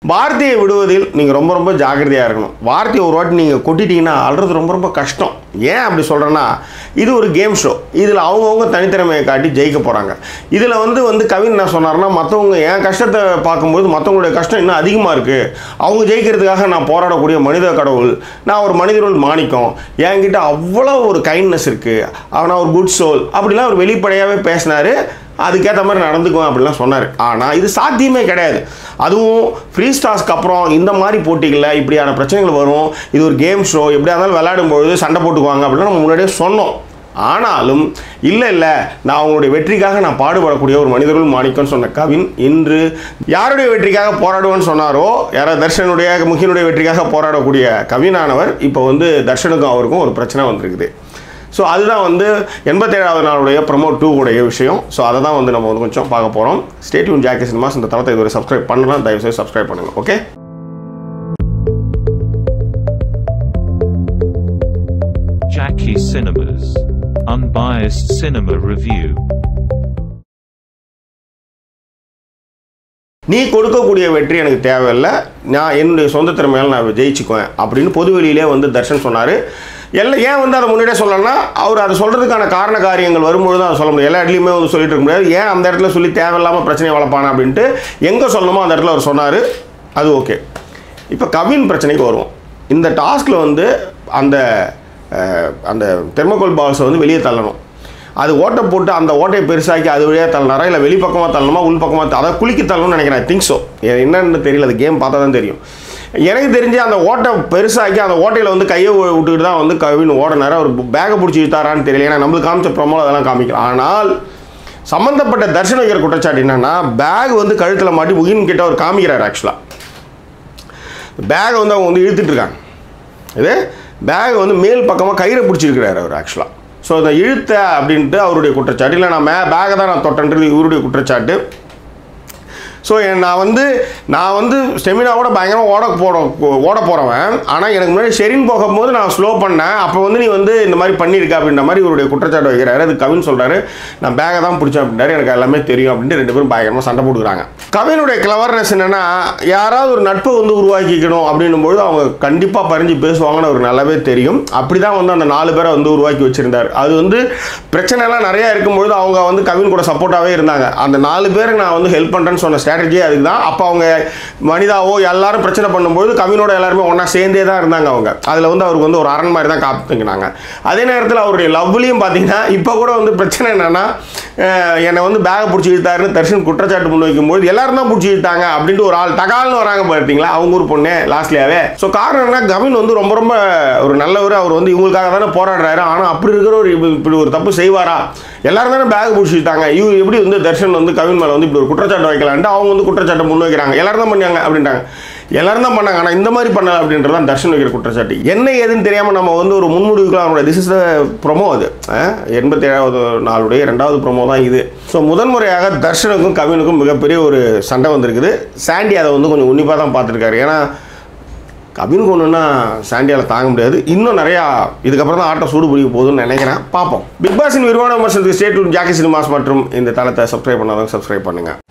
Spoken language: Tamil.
வார்த்தையை விடுவதில் நீங்கள் ரொம்ப ரொம்ப ஜாக்கிரதையாக இருக்கணும். வார்த்தையை ஒரு வாட்டி நீங்கள் கொட்டிட்டீங்கன்னா அழுறது ரொம்ப ரொம்ப கஷ்டம். ஏன் அப்படி சொல்கிறேன்னா, இது ஒரு கேம் ஷோ. இதில் அவங்கவுங்க தனித்திறமையை காட்டி ஜெயிக்க போகிறாங்க. இதில் வந்து கவின் என்ன சொன்னார்னா, மற்றவங்க என் கஷ்டத்தை பார்க்கும்போது மற்றவங்களுடைய கஷ்டம் இன்னும் அதிகமாக இருக்குது, அவங்க ஜெயிக்கிறதுக்காக நான் போராடக்கூடிய மனித கடவுள், நான் ஒரு மனிதர்கள் மாணிக்கம், என்கிட்ட அவ்வளோ ஒரு கைண்ட்னஸ் இருக்குது, நான் ஒரு குட் சோல் அப்படிலாம் ஒரு வெளிப்படையாகவே பேசினார். அதுக்கேற்ற மாதிரி நடந்துக்குவேன் அப்படிலாம் சொன்னார். ஆனால் இது சாத்தியமே கிடையாது. அதுவும் ஃப்ரீ ஸ்டார்ஸ்க்கு அப்புறம் இந்த மாதிரி போட்டிகளில் இப்படியான பிரச்சனைகள் வரும். இது ஒரு கேம் ஷோ, எப்படியா இருந்தாலும் விளையாடும்பொழுது சண்டை போட்டுக்குவாங்க அப்படின்னா நம்ம முன்னாடியே சொன்னோம். ஆனாலும் இல்லை நான் அவங்களுடைய வெற்றிக்காக நான் பாடுபடக்கூடிய ஒரு மனிதர்கள் மாணிக்கம்னு சொன்ன கவின் இன்று யாருடைய வெற்றிக்காக போராடுவேன்னு சொன்னாரோ, யாராவது தர்ஷனுடைய முகினுடைய வெற்றிக்காக போராடக்கூடிய கவினானவர் இப்போ தர்ஷனுக்கும் அவருக்கும் ஒரு பிரச்சனை வந்திருக்குது. ஸோ அதுதான் 87வது நாளுடைய ப்ரமோ 2 உடைய விஷயம். ஸோ அதை தான் நம்ம கொஞ்சம் பார்க்க போகிறோம். Stay tune Jackie Cinemas. இந்த தளத்தை இதுவரை சப்ஸ்கிரைப் பண்ணலாம், தயவுசெய்து சப்ஸ்கிரைப் பண்ணுங்கள். Okay, Jackie Cinemas, unbiased cinema review. நீ கொடுக்கக்கூடிய வெற்றி எனக்கு தேவையில்லை, நான் என்னுடைய சொந்த திறமையால் நான் ஜெயிச்சுக்குவேன் அப்படின்னு பொதுவெளியிலே தர்ஷன் சொன்னார். எல்லாம் ஏன் அதை முன்னாடியே சொல்லணும்னா, அவர் அதை சொல்கிறதுக்கான காரண காரியங்கள் வரும்பொழுது தான் அதை சொல்ல முடியும். எல்லா இடத்துலையுமே சொல்லிட்டு இருக்க முடியாது. ஏன் அந்த இடத்துல சொல்லி தேவையில்லாமல் பிரச்சனையை வளர்ப்பானா அப்படின்ட்டு எங்கே சொல்லணுமோ அந்த இடத்துல அவர் சொன்னார். அது ஓகே. இப்போ கவின் பிரச்சனைக்கு வருவோம். இந்த டாஸ்கில் அந்த அந்த தெர்மோகோல் பால்ஸை வெளியே தள்ளணும். அது ஓட்டை போட்டு அந்த ஓட்டையை பெருசாக்கி அது வழியாக தள்ளினாரா, இல்லை வெளிப்பக்கமாக தள்ளணுமா உள்பக்கமாக அதை குளிக்க தள்ளணும்னு நினைக்கிறேன். I think so. என்னன்னு தெரியல, அது கேம் பார்த்தா தான் தெரியும். எனக்கு தெரிஞ்சு அந்த ஓட்டை பெருசாக்கி அந்த ஓட்டையில் கையை விட்டுக்கிட்டு தான் கவின் ஓடினார். அவர் பேக்கை பிடிச்சி இழுத்தாரான்னு தெரியல. ஏன்னா நம்மளுக்கு காமிச்ச ப்ரோமோவில் அதெல்லாம் காமிக்கலாம். ஆனால் சம்மந்தப்பட்ட தர்ஷன் வைக்கிற குற்றச்சாட்டு என்னன்னா, பேக் கழுத்தில் மாட்டி முகின் கிட்ட அவர் காமிக்கிறார். ஆக்சுவலாக பேகை அவங்க இழுத்துட்டு இருக்காங்க. இது பேக் மேல் பக்கமாக கயிறை பிடிச்சிருக்கிறார் அவர் ஆக்சுவலாக. ஸோ அதை இழுத்த அப்படின்ட்டு அவருடைய குற்றச்சாட்டு. இல்லை நான் பேகை தான் நான் தொட்டன்றது இவருடைய குற்றச்சாட்டு. ஸோ நான் ஸ்டெமினாவோட பயங்கரமாக ஓட போகிறவன். ஆனால் எனக்கு முன்னாடி ஷெரின் போகும்போது நான் ஸ்லோ பண்ணேன். அப்போ நீ இந்த மாதிரி பண்ணியிருக்க அப்படின்ற மாதிரி இவருடைய குற்றச்சாட்டு வைக்கிறாரு. அது கவின் சொல்கிறாரு, நான் பேகை தான் பிடிச்சேன் அப்படின்றாரு, எனக்கு எல்லாமே தெரியும் அப்படின்ட்டு ரெண்டு பேரும் பயங்கரமாக சண்டை போட்டுக்கிறாங்க. கவினுடைய கிளவர்னஸ் என்னென்னா, யாராவது ஒரு நட்பை உருவாக்கிக்கணும் அப்படின்னும்போது அவங்க கண்டிப்பாக பறிஞ்சு பேசுவாங்கன்னு அவருக்கு நல்லாவே தெரியும். அப்படி தான் அந்த 4 பேரை உருவாக்கி வச்சுருந்தார். அது பிரச்சனைலாம் நிறையா இருக்கும்பொழுது அவங்க கவின் கூட சப்போர்ட்டாகவே இருந்தாங்க. அந்த 4 பேருக்கு நான் ஹெல்ப் பண்ணுறேன்னு சொன்ன ஸ்ட்ராட்டஜி அதுக்கு தான். அப்போ அவங்க மனிதாவோ எல்லாரும் பிரச்சனை பண்ணும்போது கவினோட எல்லாருமே ஒன்றா சேர்ந்தே தான் இருந்தாங்க. அவங்க அதில் அவருக்கு ஒரு அரண் மாதிரி தான் காத்துக்கினாங்க. அதே நேரத்தில் அவருடைய லவ்லையும் பார்த்தீங்கன்னா இப்போ கூட பிரச்சனை என்னென்னா, என்னை பேகை பிடிச்சி இழுத்தாருன்னு தர்ஷன் குற்றச்சாட்டு முன் வைக்கும்போது எல்லாரும் தான் பிடிச்சி இழுத்தாங்க அப்படின்ட்டு ஒரு ஆள் தகால்னு வராங்க பார்த்தீங்களா, அவங்க ஒரு பொண்ணு லாஸ்ட்லியாவே. ஸோ காரணம் என்ன, கவின் ரொம்ப ரொம்ப ஒரு நல்லவர். அவர் இவங்களுக்காக தானே போராடுறாரு. ஆனால் அப்படி இருக்கிற இப்படி ஒரு தப்பு செய்வாரா? எல்லாரும் தானே பேக் பிடிச்சிட்டாங்க, இவர் எப்படி தர்ஷன் கவின் மேலே இப்படி ஒரு குற்றச்சாட்டு வைக்கலான்ட்டு அவங்க குற்றச்சாட்டை முன் வைக்கிறாங்க. எல்லாரும் தான் பண்ணாங்க அப்படின்ட்டாங்க. எல்லாரும் தான் பண்ணாங்க, ஆனால் இந்த மாதிரி பண்ணல அப்படின்றது தான் தர்ஷன் வைக்கிற குற்றச்சாட்டு. என்ன ஏதுன்னு தெரியாமல் நம்ம ஒரு முன்முடிவுக்கு திஸ் இஸ் த ப்ரொமோ. அது 87வது நாளுடைய 2வது ப்ரொமோ தான் இது. ஸோ முதன்முறையாக தர்ஷனுக்கும் கவினுக்கும் மிகப்பெரிய ஒரு சண்டை வந்திருக்குது. சாண்டி அதை கொஞ்சம் உன்னிப்பாக தான் பார்த்துருக்காரு. ஏன்னா கவினுக்கு ஒன்றுன்னா சாண்டியால் தாங்க முடியாது. இன்னும் நிறையா இதுக்கப்புறம் தான் ஆட்டம் சூடு பிடிக்க போகுதுன்னு நினைக்கிறேன். பார்ப்போம். பிக் பாஸின் விரிவான விமர்சனத்துக்கு ஸ்டே டியூன் ஜாக்கி சினிமாஸ் மற்றும் இந்த தளத்தை சப்ஸ்கிரைப் பண்ணாதவங்க சப்ஸ்கிரைப் பண்ணுங்கள்.